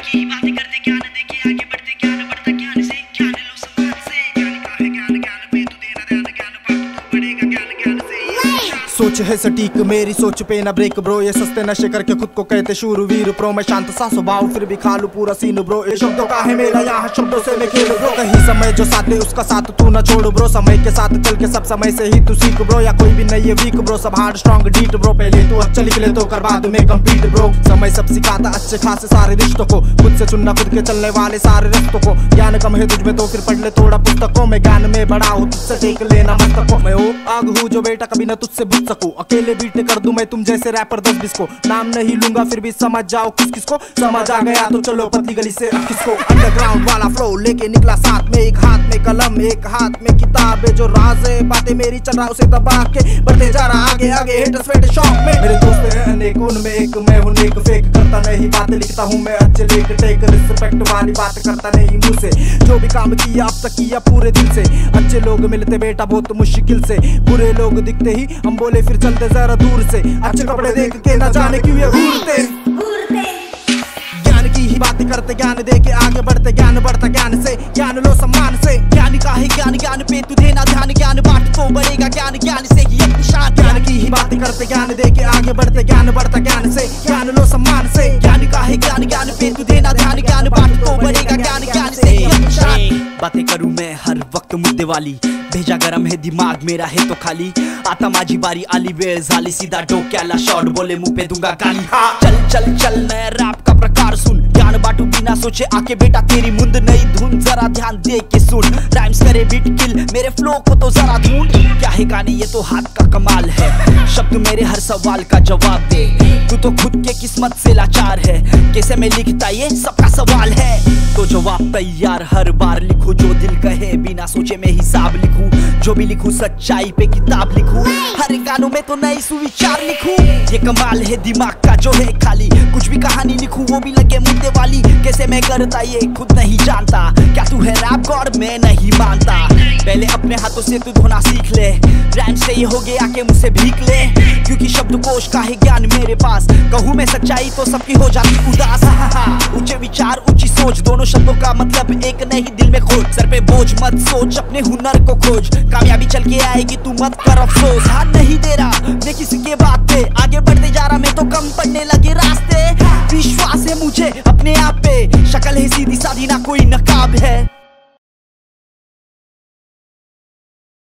की ही बातें करते ज्ञान देके आगे बढ़ते ज्ञान बढ़ता ज्ञान से ज्ञान लो सम्मान से ज्ञान का है ज्ञान ज्ञान पे तू देना ध्यान ज्ञान बात तू बढ़ेगा ज्ञान ज्ञान से। सोच है सटीक मेरी सोच पे ना ब्रेक ब्रो, ये सस्ते नशे करके खुद को कहते शूरवीर प्रो। मैं शांत सा स्वभाव फिर भी खा लूं पूरा सीन ब्रो, ये शब्दों का है मेरा यहाँ शब्दों से मैं खेल ब्रो। कहीं समय जो साथ दे उसका साथ तू ना छोड़ ब्रो, समय के साथ चल के सब समय से ही तू सीख ब्रो। या कोई भी नहीं है वीक ब्रो, सब हार्ड स्ट्रॉन्ग डीट ब्रो। पहले तू अच्छा लिख ले तो कर बाद में कम्पीट ब्रो। समय सब सिखाता अच्छे खासे सारे रिश्तों को, खुद से चुनना खुद के चलने वाले सारे रिश्तों को। ज्ञान कम है तुझमें तो फिर पढ़ ले थोड़ा पुस्तकों में, ज्ञान में बड़ा हूँ तुझसे टेक लेना मस्तकों। मैं वो आग हूँ जो बेटा कभी ना तुझसे बुझ सकूं, अकेले बीट कर दूं मैं तुम जैसे रैपर 10-20 को। नाम नहीं लूंगा फिर भी समझ जाओ किस किस को, समझ आ गया तो चलो पतली गली से किसको। अंडरग्राउंड वाला फ्लो लेके निकला साथ में, एक हाथ में कलम एक हाथ में किताब है। जो राज है बातें मेरी चल रहा उसे दबा के बढ़ते जा रहा आगे आगे हेटर्स फेट शॉप में। मेरे दोस्त हैं अनेक उनमें एक मैं हूँ नेक, फेक करता नहीं बातें लिखता हूँ मैं अच्छे लेक टेक। रिस्पेक्ट वाली बात करता नहीं मुँह से, जो भी काम किया अब तक किया पूरे दिल से। अच्छे लोग मिलते बेटा बहुत मुश्किल से, बुरे लोग दिखते ही हम बोले फिर चलते जरा दूर से। अच्छे कपड़े देख के ना जाने क्यों ये घूरते, ज्ञान की ही बातें करते ज्ञान दे के आगे बढ़ते ज्ञान बढ़ता ज्ञान से। ज्ञान लो सम्मान से, ज्ञान का है ज्ञान ज्ञान पे तू देना ध्यान ज्ञान बांट तो बढ़ेगा ज्ञान ज्ञान से ही अपनी शान। ज्ञान की ही बातें करते ज्ञान दे के आगे बढ़ते ज्ञान बढ़ता ज्ञान से। ज्ञान लो सम्मान से, ज्ञान का है ज्ञान ज्ञान पे तू देना ध्यान ज्ञान बांट तो बढ़ेगा ज्ञान ज्ञान से ही अपनी शान। बातें करूं मैं हर वक्त मुद्दे वाली, भेजा गरम है दिमाग मेरा है तो खाली। आता माझी बारी आली वेळ झाली, सीधा डोक्याला शॉट बोले मुंह पे दूंगा गाली। चल चल चल नया रैप का प्रकार सुन, ज्ञान बांटू बिना सोचे आके बेटा तेरी मुंद नई धुन। जरा ध्यान दे के सुन, राइम्स करे बीट किल मेरे फ्लो को तो जरा ढूंढ। क्या है गाने ये तो हाथ का कमाल है, शब्द मेरे हर सवाल का जवाब दे। तू तो खुद के किस्मत से लाचार है, कैसे मैं लिखता ये सबका सवाल है। तो जवाब तैयार हर बार लिखूं, जो दिल कहे बिना सोचे मैं हिसाब लिखूं। जो भी लिखूं सच्चाई पे किताब लिखूं, हर गानों में तो नई सुविचार लिखूं। ये कमाल है दिमाग का जो है खाली, कुछ भी कहानी लिखूं वो भी लगे मुद्दे वाली। कैसे मैं करता ये खुद नहीं जानता, क्या तू है रैप गॉड मैं नहीं मानता। पहले अपने हाथों से तू धोना सीख ले, रैम से ये हो गया के मुझसे भीख ले। क्योंकि शब्दकोश का है ज्ञान मेरे पास, कहूँ मैं सच्चाई तो सबकी हो जाती उदास। ऊंचे विचार ऊंची सोच, दोनों शब्दों का मतलब एक नहीं दिल में खोज। सर पे बोझ मत सोच अपने हुनर को खोज, कामयाबी चल के आएगी तू मत कर अफसोस। हाथ नहीं दे रहा मैं किसी के बात पे, आगे बढ़ते जा रहा मैं तो कम पड़ने लगे रास्ते। विश्वास है मुझे अपने आप पे, शक्ल है सीधी साधी ना कोई नकाब है।